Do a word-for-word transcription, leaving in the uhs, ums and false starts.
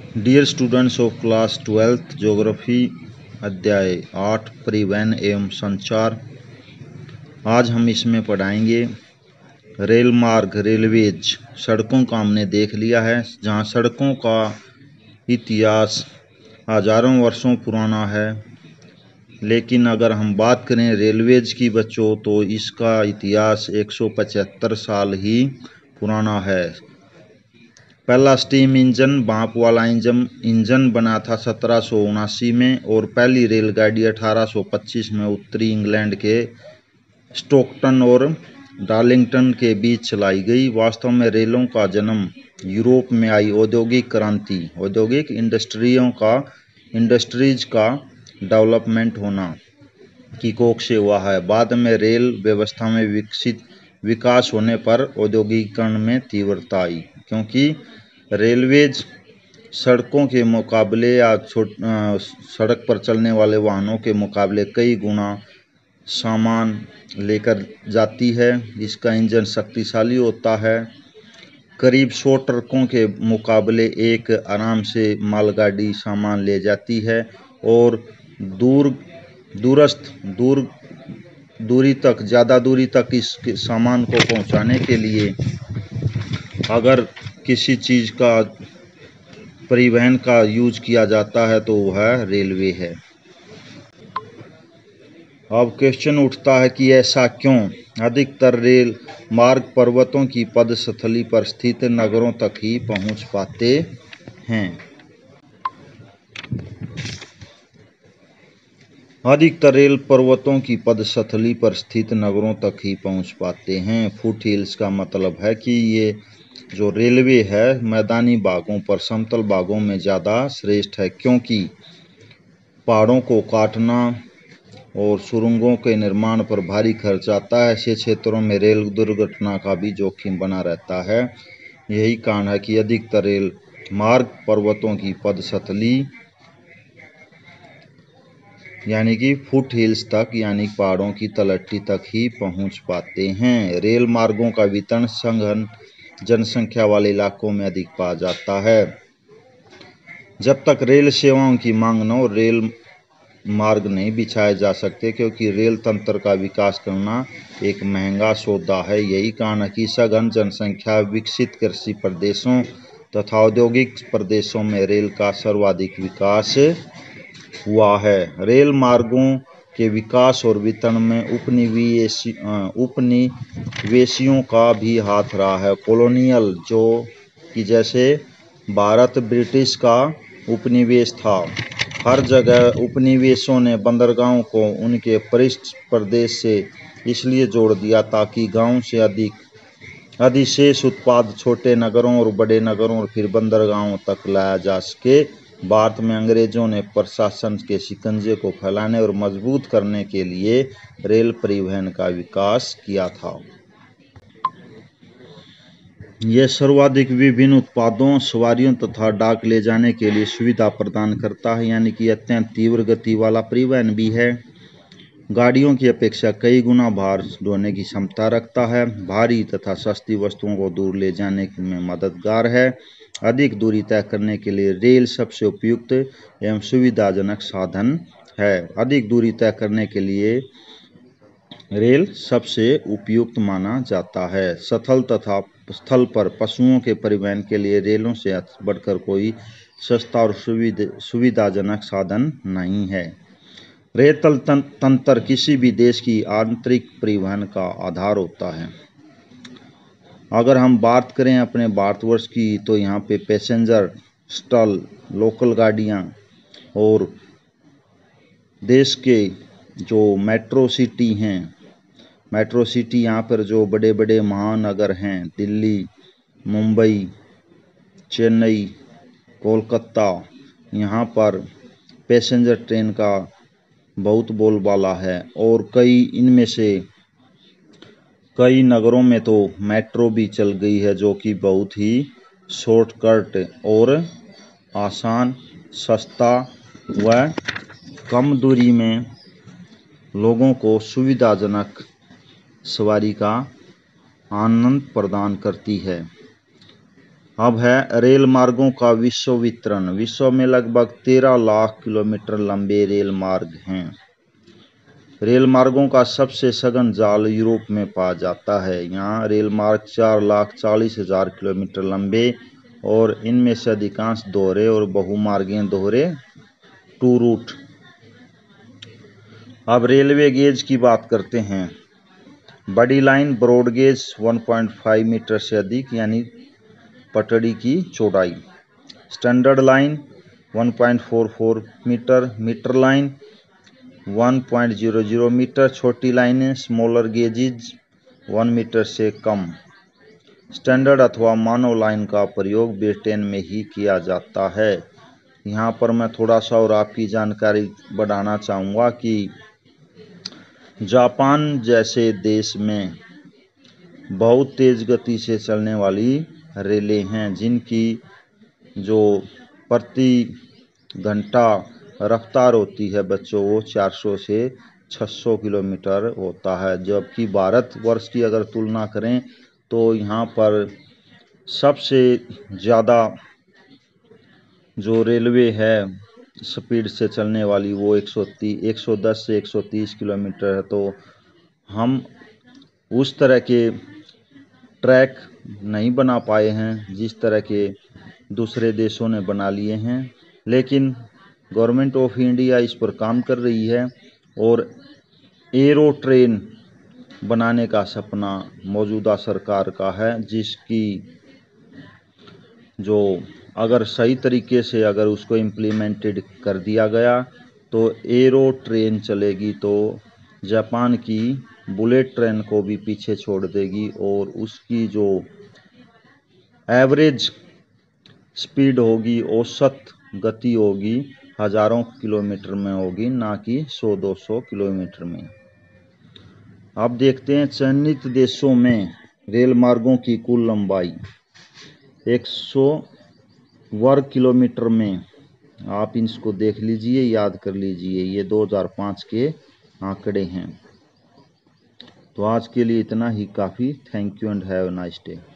Dear students of class twelfth geography अध्याय आठ परिवहन एवं संचार। आज हम इसमें पढ़ाएंगे रेल मार्ग, रेलवेज। सड़कों का हमने देख लिया है, जहाँ सड़कों का इतिहास हजारों वर्षों पुराना है। लेकिन अगर हम बात करें रेलवेज की बच्चों, तो इसका इतिहास एक सौ पचहत्तर साल ही पुराना है। पहला स्टीम इंजन, भाप वाला इंजन इंजन बना था सत्रह सौ उनासी में, और पहली रेलगाड़ी अठारह सौ पच्चीस में उत्तरी इंग्लैंड के स्टोकटन और डार्लिंगटन के बीच चलाई गई। वास्तव में रेलों का जन्म यूरोप में आई औद्योगिक क्रांति, औद्योगिक इंडस्ट्रियों का इंडस्ट्रीज का डेवलपमेंट होना की कोख से हुआ है। बाद में रेल व्यवस्था में विकसित विकास होने पर औद्योगिकरण में तीव्रता आई, क्योंकि रेलवेज सड़कों के मुकाबले या छोट सड़क पर चलने वाले वाहनों के मुकाबले कई गुना सामान लेकर जाती है। इसका इंजन शक्तिशाली होता है। करीब सौ ट्रकों के मुकाबले एक आराम से मालगाड़ी सामान ले जाती है, और दूर दूरस्थ दूर दूरी तक ज़्यादा दूरी तक इस सामान को पहुंचाने के लिए अगर किसी चीज़ का परिवहन का यूज किया जाता है तो वह रेलवे है। अब क्वेश्चन उठता है कि ऐसा क्यों? अधिकतर रेल मार्ग पर्वतों की पदस्थली पर स्थित नगरों तक ही पहुंच पाते हैं। अधिकतर रेल पर्वतों की पदस्थली पर स्थित नगरों तक ही पहुंच पाते हैं। फुट हिल्स का मतलब है कि ये जो रेलवे है मैदानी भागों पर समतल भागों में ज़्यादा श्रेष्ठ है, क्योंकि पहाड़ों को काटना और सुरंगों के निर्माण पर भारी खर्च आता है। ऐसे क्षेत्रों में रेल दुर्घटना का भी जोखिम बना रहता है। यही कारण है कि अधिकतर रेल मार्ग पर्वतों की पदस्थली यानी कि फुट हिल्स तक यानी पहाड़ों की तलहटी तक ही पहुंच पाते हैं। रेल मार्गों का वितरण सघन जनसंख्या वाले इलाकों में अधिक पाया जाता है। जब तक रेल सेवाओं की मांग न हो, रेल मार्ग नहीं बिछाए जा सकते, क्योंकि रेल तंत्र का विकास करना एक महंगा सौदा है। यही कारण है कि सघन जनसंख्या, विकसित कृषि प्रदेशों तथा औद्योगिक प्रदेशों में रेल का सर्वाधिक विकास हुआ है। रेल मार्गों के विकास और वितरण में उपनिवेशी उपनिवेशियों का भी हाथ रहा है। कॉलोनियल, जो कि जैसे भारत ब्रिटिश का उपनिवेश था, हर जगह उपनिवेशों ने बंदरगाहों को उनके परिष्ठ प्रदेश से इसलिए जोड़ दिया ताकि गांव से अधिक अधिशेष उत्पाद छोटे नगरों और बड़े नगरों और फिर बंदरगाहों तक लाया जा सके। भारत में अंग्रेजों ने प्रशासन के शिकंजे को फैलाने और मजबूत करने के लिए रेल परिवहन का विकास किया था। यह सर्वाधिक विभिन्न उत्पादों, सवारियों तथा डाक ले जाने के लिए सुविधा प्रदान करता है, यानी कि अत्यंत तीव्र गति वाला परिवहन भी है। गाड़ियों की अपेक्षा कई गुना भार ढोने की क्षमता रखता है। भारी तथा सस्ती वस्तुओं को दूर ले जाने में मददगार है। अधिक दूरी तय करने के लिए रेल सबसे उपयुक्त एवं सुविधाजनक साधन है। अधिक दूरी तय करने के लिए रेल सबसे उपयुक्त माना जाता है। स्थल तथा स्थल पर पशुओं के परिवहन के लिए रेलों से बढ़कर कोई सस्ता और सुविधाजनक साधन नहीं है। रेल तंत्र किसी भी देश की आंतरिक परिवहन का आधार होता है। अगर हम बात करें अपने भारतवर्ष की, तो यहाँ पे पैसेंजर स्टल, लोकल गाड़ियाँ और देश के जो मेट्रो सिटी हैं, मेट्रो सिटी यहाँ पर जो बड़े बड़े महानगर हैं, दिल्ली, मुंबई, चेन्नई, कोलकाता, यहाँ पर पैसेंजर ट्रेन का बहुत बोलबाला है। और कई इनमें से कई नगरों में तो मेट्रो भी चल गई है, जो कि बहुत ही शॉर्टकट और आसान, सस्ता व कम दूरी में लोगों को सुविधाजनक सवारी का आनंद प्रदान करती है। अब है रेल मार्गों का विश्व वितरण। विश्व में लगभग तेरह लाख किलोमीटर लंबे रेल मार्ग हैं। रेल मार्गों का सबसे सघन जाल यूरोप में पाया जाता है। यहाँ रेल मार्ग चार लाख चालीस हजार किलोमीटर लंबे और इनमें से अधिकांश दोहरे और बहुमार्गीय दोहरे टू रूट। अब रेलवे गेज की बात करते हैं। बड़ी लाइन ब्रॉड गेज एक पॉइंट पाँच मीटर से अधिक यानी पटड़ी की चौड़ाई। स्टैंडर्ड लाइन एक पॉइंट चार चार मीटर। मीटर लाइन एक पॉइंट शून्य शून्य मीटर। छोटी लाइनें स्मॉलर गेजेज एक मीटर से कम। स्टैंडर्ड अथवा मानव लाइन का प्रयोग ब्रिटेन में ही किया जाता है। यहाँ पर मैं थोड़ा सा और आपकी जानकारी बढ़ाना चाहूँगा कि जापान जैसे देश में बहुत तेज़ गति से चलने वाली रेलें हैं, जिनकी जो प्रति घंटा रफ्तार होती है बच्चों वो चार सौ से छह सौ किलोमीटर होता है। जबकि भारतवर्ष की अगर तुलना करें तो यहाँ पर सबसे ज़्यादा जो रेलवे है स्पीड से चलने वाली वो एक सौ दस से एक सौ तीस किलोमीटर है। तो हम उस तरह के ट्रैक नहीं बना पाए हैं जिस तरह के दूसरे देशों ने बना लिए हैं, लेकिन गवर्नमेंट ऑफ इंडिया इस पर काम कर रही है और एरो ट्रेन बनाने का सपना मौजूदा सरकार का है, जिसकी जो अगर सही तरीके से अगर उसको इम्प्लीमेंटेड कर दिया गया तो एरो ट्रेन चलेगी तो जापान की बुलेट ट्रेन को भी पीछे छोड़ देगी और उसकी जो एवरेज स्पीड होगी, औसत गति होगी, हजारों किलोमीटर में होगी, ना कि सौ दो सौ किलोमीटर में। अब देखते हैं चयनित देशों में रेल मार्गों की कुल लंबाई एक सौ वर्ग किलोमीटर में। आप इसको देख लीजिए, याद कर लीजिए, ये दो हज़ार पाँच के आंकड़े हैं। तो आज के लिए इतना ही काफ़ी। Thank you and have a nice day.